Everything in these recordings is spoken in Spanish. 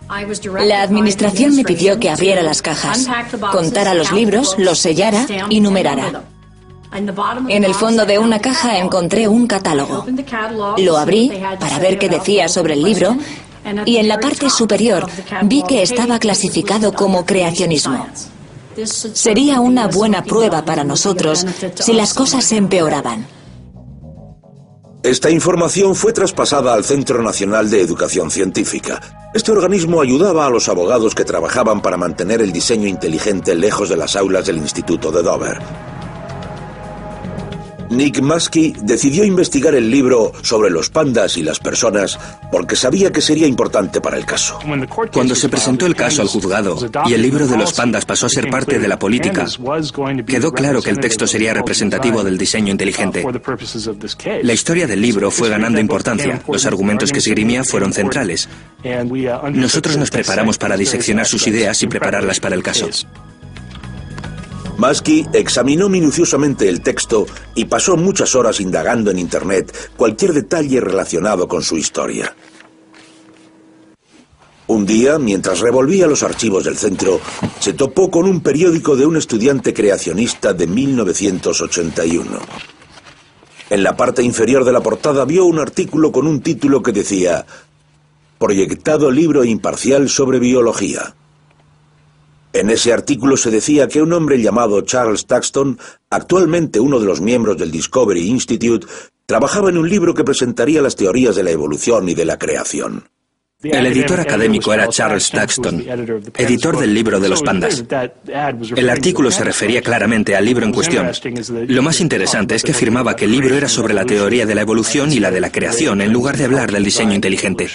La administración me pidió que abriera las cajas, contara los libros, los sellara y numerara. En el fondo de una caja encontré un catálogo. Lo abrí para ver qué decía sobre el libro y en la parte superior vi que estaba clasificado como creacionismo. Sería una buena prueba para nosotros si las cosas se empeoraban. Esta información fue traspasada al Centro Nacional de Educación Científica. Este organismo ayudaba a los abogados que trabajaban para mantener el diseño inteligente lejos de las aulas del Instituto de Dover. Nick Muskie decidió investigar el libro sobre los pandas y las personas porque sabía que sería importante para el caso. Cuando se presentó el caso al juzgado y el libro de los pandas pasó a ser parte de la política, quedó claro que el texto sería representativo del diseño inteligente. La historia del libro fue ganando importancia, los argumentos que esgrimía fueron centrales. Nosotros nos preparamos para diseccionar sus ideas y prepararlas para el caso. Muskie examinó minuciosamente el texto y pasó muchas horas indagando en Internet cualquier detalle relacionado con su historia. Un día, mientras revolvía los archivos del centro, se topó con un periódico de un estudiante creacionista de 1981. En la parte inferior de la portada vio un artículo con un título que decía «Proyectado libro imparcial sobre biología». En ese artículo se decía que un hombre llamado Charles Thaxton, actualmente uno de los miembros del Discovery Institute, trabajaba en un libro que presentaría las teorías de la evolución y de la creación. El editor académico era Charles Thaxton, editor del libro de los pandas. El artículo se refería claramente al libro en cuestión. Lo más interesante es que afirmaba que el libro era sobre la teoría de la evolución y la de la creación, en lugar de hablar del diseño inteligente.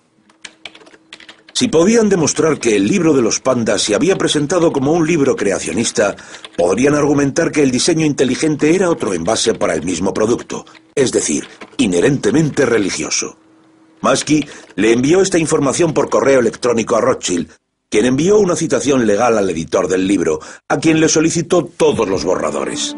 Si podían demostrar que el libro de los pandas se había presentado como un libro creacionista, podrían argumentar que el diseño inteligente era otro envase para el mismo producto, es decir, inherentemente religioso. Muskie le envió esta información por correo electrónico a Rothschild, quien envió una citación legal al editor del libro, a quien le solicitó todos los borradores.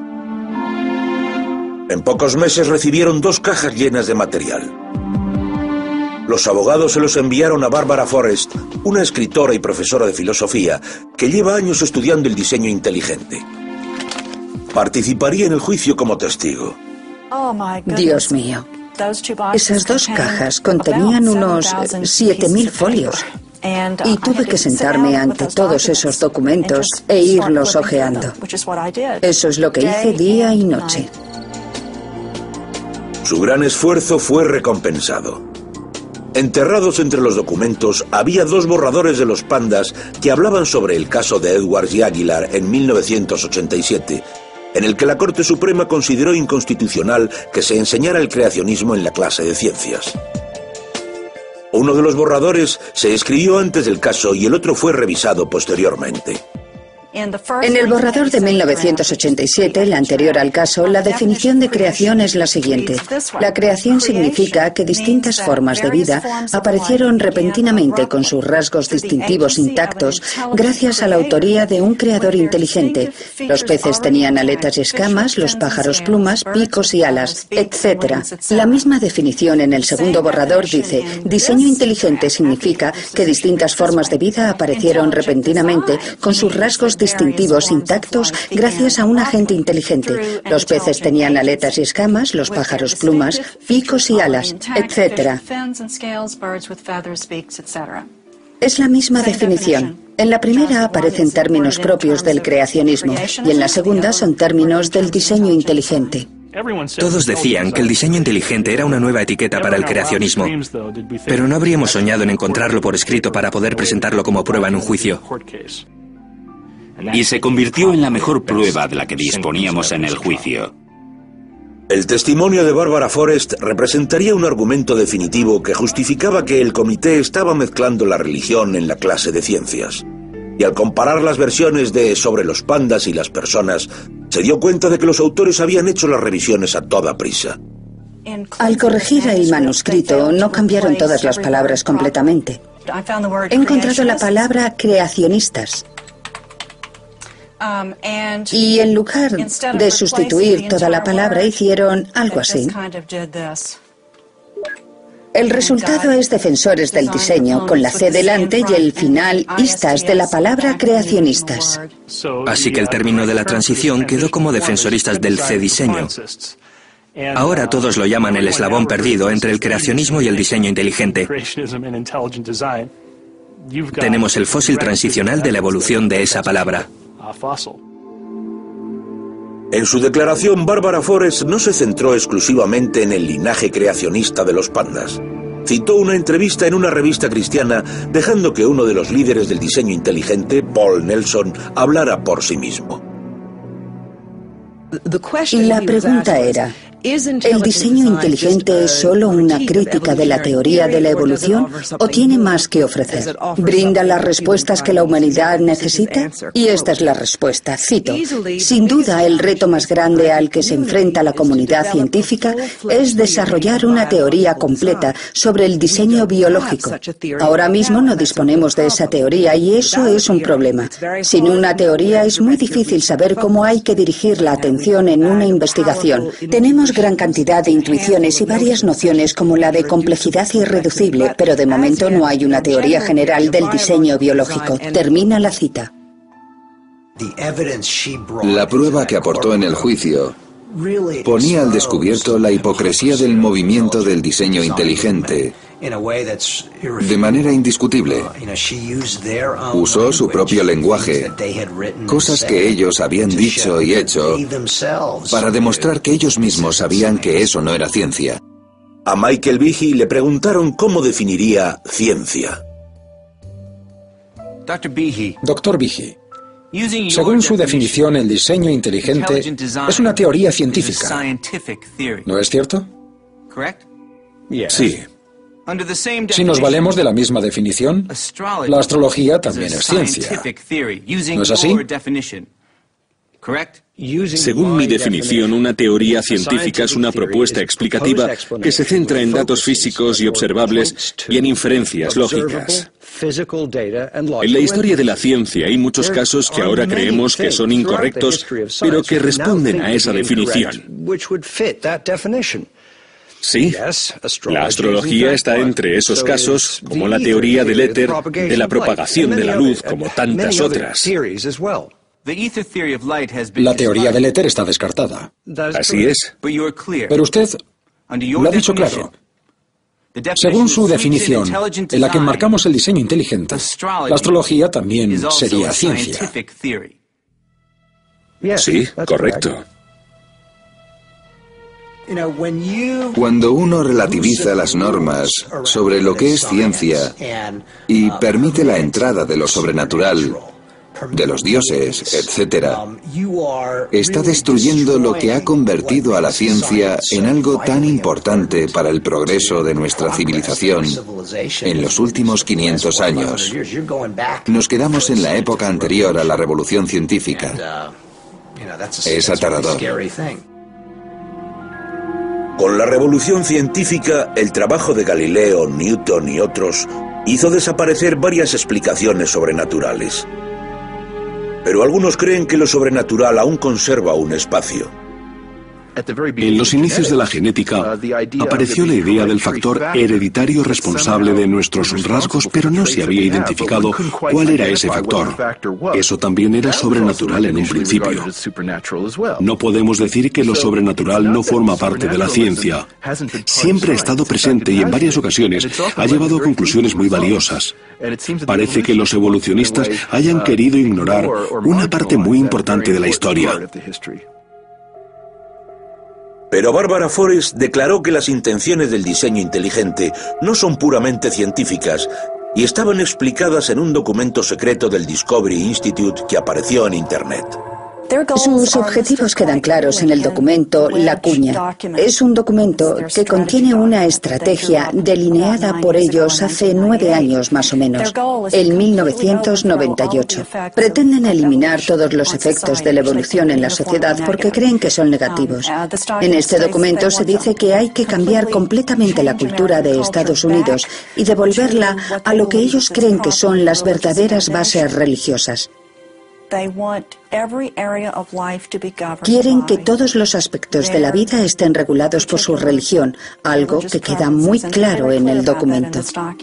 En pocos meses recibieron 2 cajas llenas de material. Los abogados se los enviaron a Barbara Forrest, una escritora y profesora de filosofía que lleva años estudiando el diseño inteligente. Participaría en el juicio como testigo. Dios mío. Esas 2 cajas contenían unos 7.000 folios. Y tuve que sentarme ante todos esos documentos e irlos hojeando. Eso es lo que hice día y noche. Su gran esfuerzo fue recompensado. Enterrados entre los documentos había 2 borradores de los pandas que hablaban sobre el caso de Edwards y Aguilar en 1987, en el que la Corte Suprema consideró inconstitucional que se enseñara el creacionismo en la clase de ciencias. Uno de los borradores se escribió antes del caso y el otro fue revisado posteriormente. En el borrador de 1987, el anterior al caso, la definición de creación es la siguiente. La creación significa que distintas formas de vida aparecieron repentinamente con sus rasgos distintivos intactos gracias a la autoría de un creador inteligente. Los peces tenían aletas y escamas, los pájaros plumas, picos y alas, etc. La misma definición en el segundo borrador dice: diseño inteligente significa que distintas formas de vida aparecieron repentinamente con sus rasgos distintivos intactos gracias a un agente inteligente. Los peces tenían aletas y escamas, los pájaros plumas, picos y alas, etc. Es la misma definición. En la primera aparecen términos propios del creacionismo y en la segunda son términos del diseño inteligente. Todos decían que el diseño inteligente era una nueva etiqueta para el creacionismo, pero no habríamos soñado en encontrarlo por escrito para poder presentarlo como prueba en un juicio. Y se convirtió en la mejor prueba de la que disponíamos en el juicio. El testimonio de Barbara Forrest representaría un argumento definitivo que justificaba que el comité estaba mezclando la religión en la clase de ciencias. Y al comparar las versiones de sobre los pandas y las personas, se dio cuenta de que los autores habían hecho las revisiones a toda prisa. Al corregir el manuscrito, no cambiaron todas las palabras completamente. He encontrado la palabra creacionistas. Y en lugar de sustituir toda la palabra, hicieron algo así. El resultado es defensores del diseño, con la C delante y el final istas de la palabra creacionistas. Así que el término de la transición quedó como defensoristas del C-diseño. Ahora todos lo llaman el eslabón perdido entre el creacionismo y el diseño inteligente. Tenemos el fósil transicional de la evolución de esa palabra. En su declaración, Barbara Forrest no se centró exclusivamente en el linaje creacionista de los pandas. Citó una entrevista en una revista cristiana, dejando que uno de los líderes del diseño inteligente, Paul Nelson, hablara por sí mismo. La pregunta era, ¿el diseño inteligente es solo una crítica de la teoría de la evolución o tiene más que ofrecer? ¿Brinda las respuestas que la humanidad necesita? Y esta es la respuesta, cito: sin duda el reto más grande al que se enfrenta la comunidad científica es desarrollar una teoría completa sobre el diseño biológico. Ahora mismo no disponemos de esa teoría y eso es un problema. Sin una teoría es muy difícil saber cómo hay que dirigir la atención en una investigación. Tenemos gran cantidad de intuiciones y varias nociones como la de complejidad irreducible, pero de momento no hay una teoría general del diseño biológico. Termina la cita. La prueba que aportó en el juicio ponía al descubierto la hipocresía del movimiento del diseño inteligente de manera indiscutible. Usó su propio lenguaje, cosas que ellos habían dicho y hecho, para demostrar que ellos mismos sabían que eso no era ciencia. A Michael Behe le preguntaron cómo definiría ciencia. Dr. Behe, según su definición, el diseño inteligente es una teoría científica. ¿No es cierto? Sí. Si nos valemos de la misma definición, la astrología también es ciencia. ¿No es así? Según mi definición, una teoría científica es una propuesta explicativa que se centra en datos físicos y observables y en inferencias lógicas. En la historia de la ciencia hay muchos casos que ahora creemos que son incorrectos, pero que responden a esa definición. Sí, la astrología está entre esos casos, como la teoría del éter, de la propagación de la luz, como tantas otras. La teoría del éter está descartada. Así es. Pero usted lo ha dicho claro. Según su definición, en la que enmarcamos el diseño inteligente, la astrología también sería ciencia. Sí, correcto. Cuando uno relativiza las normas sobre lo que es ciencia y permite la entrada de lo sobrenatural, de los dioses, etc., está destruyendo lo que ha convertido a la ciencia en algo tan importante para el progreso de nuestra civilización en los últimos 500 años. Nos quedamos en la época anterior a la revolución científica. Es aterrador. Con la revolución científica, el trabajo de Galileo, Newton y otros hizo desaparecer varias explicaciones sobrenaturales. Pero algunos creen que lo sobrenatural aún conserva un espacio. En los inicios de la genética apareció la idea del factor hereditario responsable de nuestros rasgos, pero no se había identificado cuál era ese factor. Eso también era sobrenatural en un principio. No podemos decir que lo sobrenatural no forma parte de la ciencia. Siempre ha estado presente y en varias ocasiones ha llevado a conclusiones muy valiosas. Parece que los evolucionistas hayan querido ignorar una parte muy importante de la historia. Pero Barbara Forrest declaró que las intenciones del diseño inteligente no son puramente científicas y estaban explicadas en un documento secreto del Discovery Institute que apareció en Internet. Sus objetivos quedan claros en el documento La Cuña. Es un documento que contiene una estrategia delineada por ellos hace 9 años más o menos, en 1998. Pretenden eliminar todos los efectos de la evolución en la sociedad porque creen que son negativos. En este documento se dice que hay que cambiar completamente la cultura de Estados Unidos y devolverla a lo que ellos creen que son las verdaderas bases religiosas. Quieren que todos los aspectos de la vida estén regulados por su religión, algo que queda muy claro en el documento.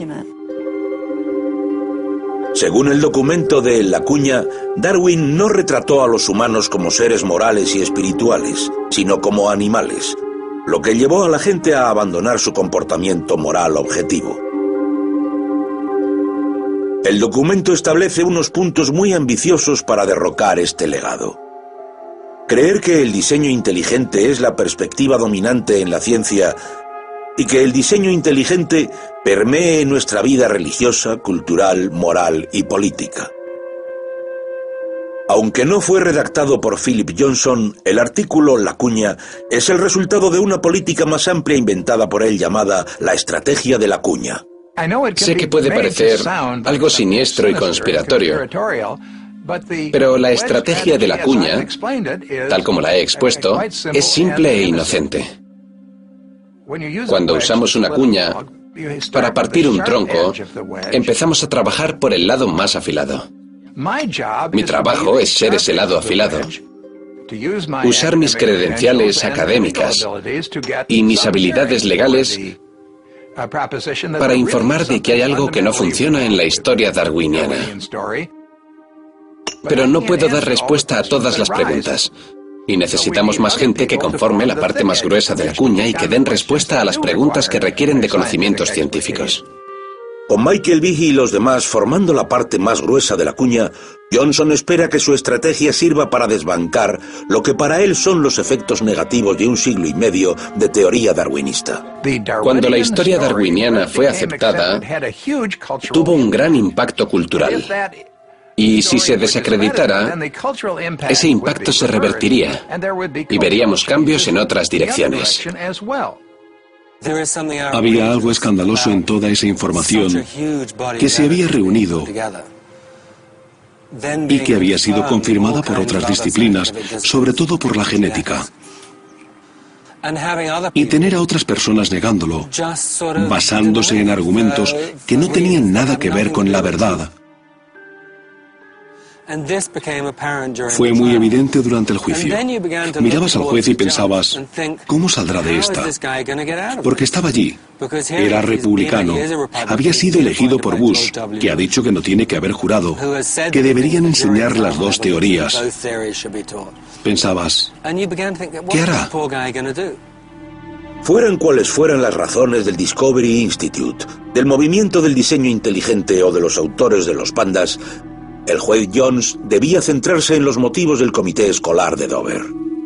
Según el documento de La Cuña, Darwin no retrató a los humanos como seres morales y espirituales, sino como animales, lo que llevó a la gente a abandonar su comportamiento moral objetivo. El documento establece unos puntos muy ambiciosos para derrocar este legado. Creer que el diseño inteligente es la perspectiva dominante en la ciencia y que el diseño inteligente permee nuestra vida religiosa, cultural, moral y política. Aunque no fue redactado por Philip Johnson, el artículo La Cuña es el resultado de una política más amplia inventada por él llamada la estrategia de la cuña. Sé que puede parecer algo siniestro y conspiratorio, pero la estrategia de la cuña, tal como la he expuesto, es simple e inocente. Cuando usamos una cuña para partir un tronco, empezamos a trabajar por el lado más afilado. Mi trabajo es ser ese lado afilado. Usar mis credenciales académicas y mis habilidades legales para informar de que hay algo que no funciona en la historia darwiniana. Pero no puedo dar respuesta a todas las preguntas. Y necesitamos más gente que conforme la parte más gruesa de la cuña y que den respuesta a las preguntas que requieren de conocimientos científicos. Con Michael Behe y los demás formando la parte más gruesa de la cuña, Johnson espera que su estrategia sirva para desbancar lo que para él son los efectos negativos de un siglo y medio de teoría darwinista. Cuando la historia darwiniana fue aceptada, tuvo un gran impacto cultural. Y si se desacreditara, ese impacto se revertiría y veríamos cambios en otras direcciones. Había algo escandaloso en toda esa información que se había reunido y que había sido confirmada por otras disciplinas, sobre todo por la genética. Y tener a otras personas negándolo, basándose en argumentos que no tenían nada que ver con la verdad. Fue muy evidente durante el juicio. Mirabas al juez y pensabas, ¿cómo saldrá de esta? Porque estaba allí. Era republicano. Había sido elegido por Bush, que ha dicho que no tiene que haber jurado, que deberían enseñar las dos teorías. Pensabas, ¿qué hará? Fueran cuales fueran las razones del Discovery Institute, del movimiento del diseño inteligente o de los autores de los pandas, el juez Jones debía centrarse en los motivos del comité escolar de Dover.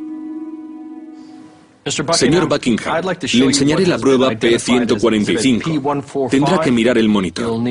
Señor Buckingham, le enseñaré la prueba P145. Tendrá que mirar el monitor.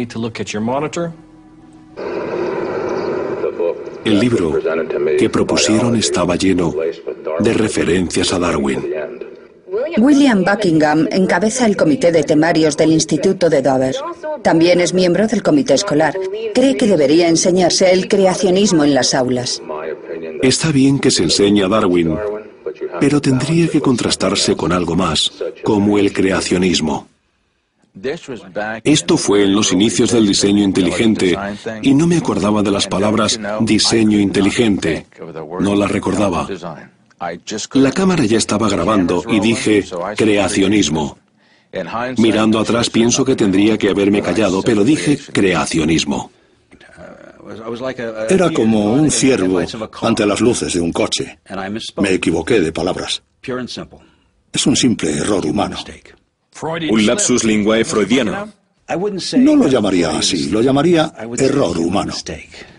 El libro que propusieron estaba lleno de referencias a Darwin. William Buckingham encabeza el comité de temarios del Instituto de Dover. También es miembro del comité escolar. Cree que debería enseñarse el creacionismo en las aulas. Está bien que se enseñe a Darwin, pero tendría que contrastarse con algo más, como el creacionismo. Esto fue en los inicios del diseño inteligente y no me acordaba de las palabras diseño inteligente. No las recordaba. La cámara ya estaba grabando y dije creacionismo. Mirando atrás pienso que tendría que haberme callado, pero dije creacionismo. Era como un ciervo ante las luces de un coche. Me equivoqué de palabras. Es un simple error humano. Un lapsus linguae freudiano. No lo llamaría así, lo llamaría error humano.